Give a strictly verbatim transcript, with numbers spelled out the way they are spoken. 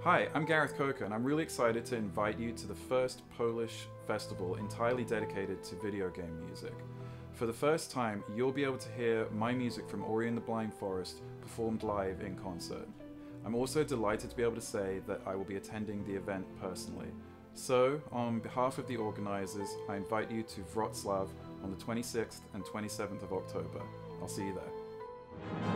Hi, I'm Gareth Coker, and I'm really excited to invite you to the first Polish festival entirely dedicated to video game music. For the first time, you'll be able to hear my music from Ori and the Blind Forest performed live in concert. I'm also delighted to be able to say that I will be attending the event personally. So, on behalf of the organisers, I invite you to Wrocław on the twenty-sixth and twenty-seventh of October. I'll see you there.